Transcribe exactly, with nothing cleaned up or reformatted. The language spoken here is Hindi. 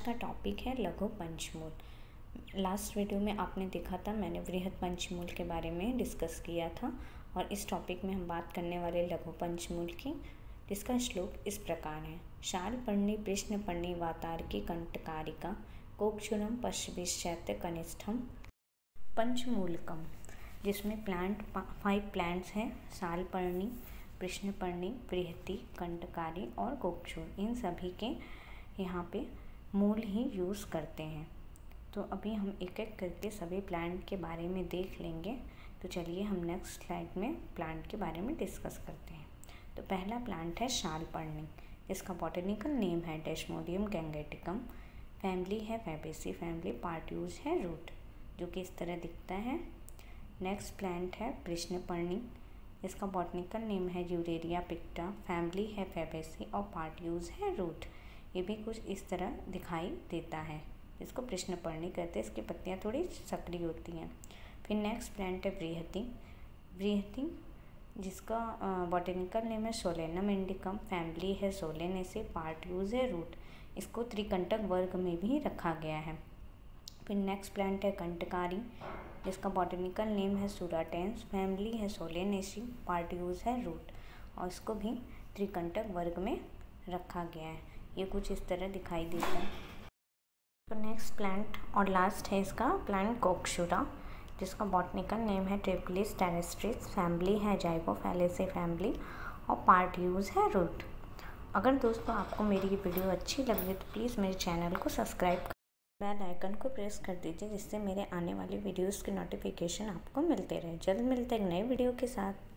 का टॉपिक है लघु पंचमूल। लास्ट वीडियो में आपने देखा था, मैंने बृहद पंचमूल के बारे में डिस्कस किया था और इस टॉपिक में हम बात करने वाले लघु पंचमूल की, जिसका श्लोक इस प्रकार है। शार्लपर्णी कृष्णपर्णी वातार्की कंटकारिका कोक्षुरम पश्चिविश्चैत्य कनिष्ठम पंचमूलकम, जिसमें प्लांट फाइव प्लांट्स हैं। शार्लपर्णी, कृष्णपर्णी, बृहति, कंटकारी और कोक्षुर, इन सभी के यहाँ पे मूल ही यूज़ करते हैं। तो अभी हम एक एक करके सभी प्लांट के बारे में देख लेंगे। तो चलिए हम नेक्स्ट स्लाइड में प्लांट के बारे में डिस्कस करते हैं। तो पहला प्लांट है शार्लपर्णी, इसका बॉटनिकल नेम है डेस्मोडियम गैंगेटिकम, फैमिली है फैबेसी फैमिली, पार्ट यूज है रूट, जो कि इस तरह दिखता है। नेक्स्ट प्लांट है कृष्णपर्णी, इसका बॉटनिकल नेम है यूरेरिया पिक्टा, फैमिली है फैबेसी और पार्ट यूज है रूट। ये भी कुछ इस तरह दिखाई देता है, इसको कृष्णपर्णी कहते हैं। इसकी पत्तियाँ थोड़ी सक्रिय होती हैं। फिर नेक्स्ट प्लांट है बृहति, बृहति जिसका बॉटनिकल नेम है सोलेनम इंडिकम, फैमिली है सोलेनेसी, पार्ट यूज है रूट। इसको त्रिकंटक वर्ग में भी रखा गया है। फिर नेक्स्ट प्लांट है कंटकारी, जिसका बॉटनिकल नेम है सुराटेंस, फैमिली है सोलेनेसी, पार्ट यूज है रूट और इसको भी त्रिकंटक वर्ग में रखा गया है। ये कुछ इस तरह दिखाई देता है। तो नेक्स्ट प्लांट और लास्ट है इसका प्लांट कोक्षुरा, जिसका बॉटनिकल नेम है ट्रिप्लिस टेरेस्ट्रिस, फैमिली है जाइगोफैलेसी फैमिली और पार्ट यूज है रूट। अगर दोस्तों आपको मेरी ये वीडियो अच्छी लगी तो प्लीज़ मेरे चैनल को सब्सक्राइब कर बेल आइकन को प्रेस कर दीजिए, जिससे मेरे आने वाली वीडियोस के नोटिफिकेशन आपको मिलते रहे। जल्द मिलते हैं एक नए वीडियो के साथ।